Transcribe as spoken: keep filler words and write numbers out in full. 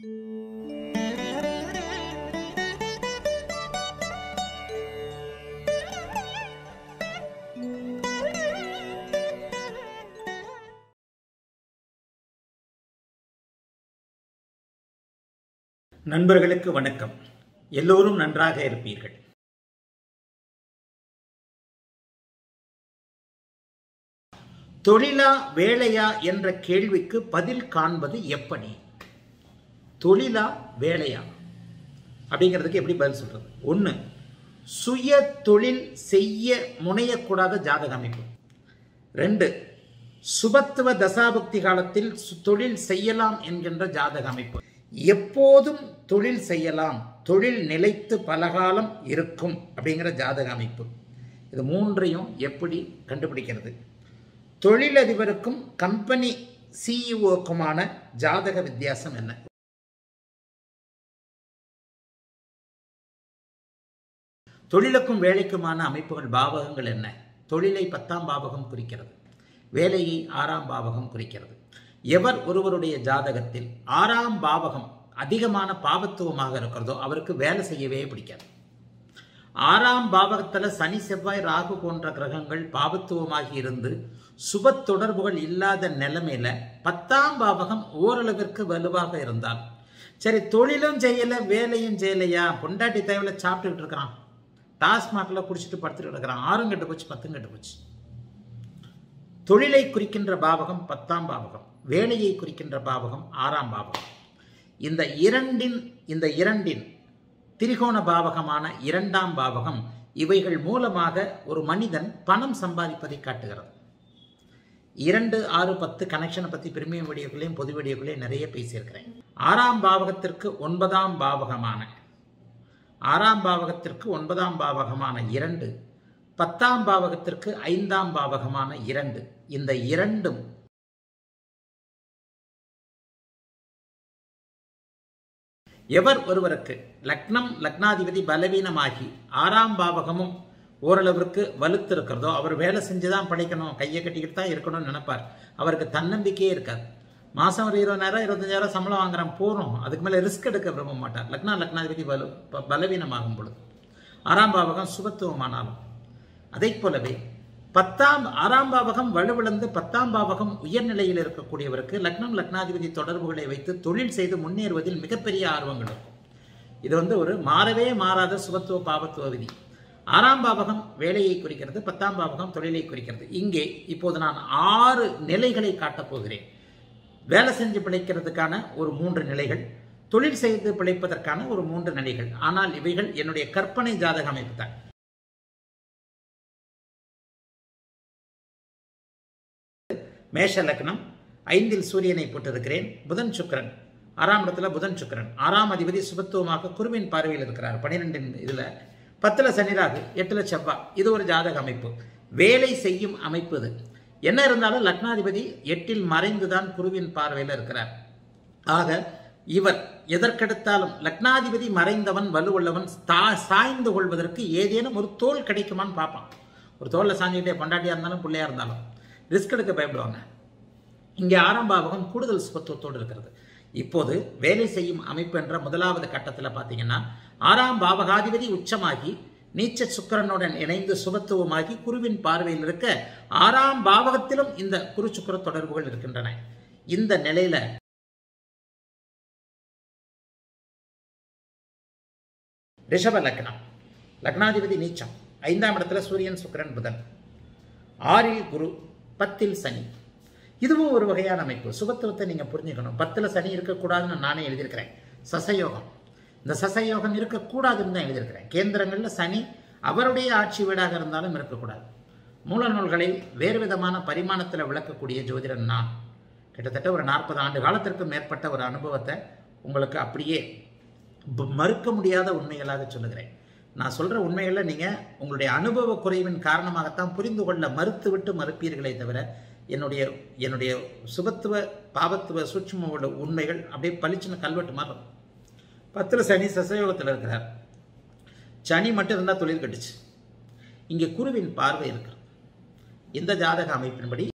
நண்பர்களுக்கு வணக்கம். எல்லோரும் நன்றாக இருப்பீர்கள். தொழிலா வேலையா என்ற கேள்விக்கு பதில் காண்பது எப்படி? தொழிலா வேலையா அப்படிங்கிறதுக்கு எப்படி பதில் சொல்றது? ஒன்று, சுய தொழில் செய்ய முனையக்கூடாத ஜாதக அமைப்பு. ரெண்டு, சுபத்துவ தசாபுக்தி காலத்தில் தொழில் செய்யலாம் என்கின்ற ஜாதக அமைப்பு. எப்போதும் தொழில் செய்யலாம், தொழில் நிலைத்து பலகாலம் இருக்கும் அப்படிங்கிற ஜாதக அமைப்பு. இது மூன்றையும் எப்படி கண்டுபிடிக்கிறது? தொழிலதிபருக்கும் கம்பெனி சிஇஓக்குமான ஜாதக வித்தியாசம் என்ன? தொழிலுக்கும் வேலைக்குமான அமைப்புகள், பாவகங்கள் என்ன? தொழிலை பத்தாம் பாவகம் குறிக்கிறது, வேலையை ஆறாம் பாவகம் குறிக்கிறது. எவர் ஒருவருடைய ஜாதகத்தில் ஆறாம் பாவகம் அதிகமான பாவத்துவமாக இருக்கிறதோ அவருக்கு வேலை செய்யவே பிடிக்காது. ஆறாம் பாவகத்தில் சனி செவ்வாய் ராகு போன்ற கிரகங்கள் பாவத்துவமாகி இருந்து சுப தொடர்புகள் இல்லாத நிலைமையில பத்தாம் பாவகம் ஓரளவிற்கு வலுவாக இருந்தால் சரி, தொழிலும் செய்யல வேலையும் செய்யலையா, பொண்டாட்டி தேவையில சாப்பிட்டுக்கிட்டு இருக்கிறான், டாஸ்மாக்ல குடிச்சிட்டு படுத்துட்டு இருக்கிறான், ஆறும் கெட்டு போச்சு பத்தும் கெட்டு போச்சு. தொழிலை குறிக்கின்ற பாவகம் பத்தாம் பாவகம், வேலையை குறிக்கின்ற பாவகம் ஆறாம் பாவகம். இந்த இரண்டின் இந்த இரண்டின் திரிகோண பாவகமான இரண்டாம் பாவகம், இவைகள் மூலமாக ஒரு மனிதன் பணம் சம்பாதிப்பதை காட்டுகிறது. இரண்டு ஆறு பத்து கனெக்ஷனை பற்றி பிரிமியம் வீடியோக்களையும் பொது வீடியோக்களையும் நிறைய பேசியிருக்கிறேன். ஆறாம் பாவகத்திற்கு ஒன்பதாம் பாவகமான ஆறாம் பாவகத்திற்கு ஒன்பதாம் பாவகமான இரண்டு, பத்தாம் பாவகத்திற்கு ஐந்தாம் பாவகமான இரண்டு, இந்த இரண்டும் எவர் ஒருவருக்கு லக்னம் லக்னாதிபதி பலவீனமாகி ஆறாம் பாவகமும் ஓரளவிற்கு வலுத்து இருக்கிறதோ அவர் வேலை செஞ்சுதான் படைக்கணும், கையை கட்டிக்கிட்டு தான் இருக்கணும்னு நினைப்பார். அவருக்கு தன்னம்பிக்கையே இருக்காது. மாசம் ஒரு இருபதாயிரம் இருபத்தஞ்சாயிரம் சம்பளம் வாங்குறான் போறோம், அதுக்கு மேல ரிஸ்க் எடுக்க விரும்ப மாட்டார். லக்னா லக்னாதிபதி பலு பலவீனமாகும் பொழுது ஆறாம் பாவகம் சுபத்துவமானாலும் அதை போலவே பத்தாம் ஆறாம் பாவகம் வலுவிழந்து பத்தாம் பாவகம் உயர்நிலையில் இருக்கக்கூடியவருக்கு லக்னம் லக்னாதிபதி தொடர்புகளை வைத்து தொழில் செய்து முன்னேறுவதில் மிகப்பெரிய ஆர்வங்கள் இருக்கும். இது வந்து ஒரு மாறவே மாறாத சுபத்துவ பாவத்துவ விதி. ஆறாம் பாவகம் வேலையை குறிக்கிறது, பத்தாம் பாவகம் தொழிலை குறிக்கிறது. இங்கே இப்போது நான் ஆறு நிலைகளை காட்டப் போகிறேன். வேலை செஞ்சு பிழைக்கிறதுக்கான ஒரு மூன்று நிலைகள், தொழில் செய்து பிழைப்பதற்கான ஒரு மூன்று நிலைகள். ஆனால் இவைகள் என்னுடைய கற்பனை ஜாதக அமைப்பு தான். மேஷ லக்னம், ஐந்தில் சூரியனை போட்டிருக்கிறேன். புதன் சுக்கிரன், ஆறாம் இடத்துல புதன் சுக்கிரன், ஆறாம் அதிபதி சுபத்துவமாக குருவின் பார்வையில் இருக்கிறார். பனிரெண்டின் இதுல பத்துல சனிராகு, எட்டுல செவ்வாய். இது ஒரு ஜாதக அமைப்பு, வேலை செய்யும் அமைப்பு. இது என்ன இருந்தாலும் லக்னாதிபதி எட்டில் மறைந்துதான் குருவின் பார்வையில் இருக்கிறார். ஆக இவர் எதற்கெடுத்தாலும் லக்னாதிபதி மறைந்தவன் வலுவுள்ளவன் சாய்ந்து கொள்வதற்கு ஏதேனும் ஒரு தோல் கிடைக்குமான்னு பார்ப்பான். ஒரு தோல்ல சாஞ்சிக்கிட்டே பொண்டாட்டியா இருந்தாலும் பிள்ளையா இருந்தாலும் ரிஸ்க் எடுக்க பயப்படுவாங்க. இங்கே ஆறாம் பாவகம் கூடுதல் சுபத்துவத்தோடு இருக்கிறது. இப்போது வேலை செய்யும் அமைப்பு என்ற முதலாவது கட்டத்தில் பார்த்தீங்கன்னா ஆறாம் பாவகாதிபதி உச்சமாகி நீச்ச சுக்கிரனுடன் இணைந்து சுபத்துவமாகி குருவின் பார்வையில் இருக்க ஆறாம் பாவகத்திலும் இந்த குரு சுக்கிர தொடர்புகள் இருக்கின்றன. இந்த நிலையில ரிஷப லக்னம், லக்னாதிபதி நீச்சம், ஐந்தாம் இடத்துல சூரியன் சுக்கிரன் புதன், ஆறில் குரு, பத்தில் சனி. இதுவும் ஒரு வகையான அமைப்பு. சுபத்துவத்தை நீங்க புரிஞ்சுக்கணும். பத்துல சனி இருக்கக்கூடாதுன்னு நானே எழுதியிருக்கிறேன். சசயோகம், இந்த சசயோகம் இருக்கக்கூடாதுன்னு தான் எழுதியிருக்கிறேன். கேந்திரங்கள்ல சனி அவருடைய ஆட்சி வீடாக இருந்தாலும் இருக்கக்கூடாது. மூல நூல்களை வேறு விதமான பரிமாணத்தில் விளக்கக்கூடிய ஜோதிடன் நான். கிட்டத்தட்ட ஒரு நாற்பது ஆண்டு காலத்திற்கு மேற்பட்ட ஒரு அனுபவத்தை உங்களுக்கு அப்படியே மறுக்க முடியாத உண்மைகளாக சொல்லுகிறேன். நான் சொல்ற உண்மைகளை நீங்க உங்களுடைய அனுபவ குறைவின் காரணமாகத்தான் புரிந்து கொள்ள மறுத்து விட்டு மறுப்பீர்களே தவிர என்னுடைய என்னுடைய சுபத்துவ பாவத்துவ சூட்சுமோட உண்மைகள் அப்படியே பளிச்சுன்னு கல்வெட்டு மாதிரி. பத்துல சனி சசயோகத்தில் இருக்கிறார். சனி மட்டும் இருந்தால் தொழில் கட்டுச்சு. இங்கே குருவின் பார்வை இருக்கிறது. இந்த ஜாதக அமைப்பின்படி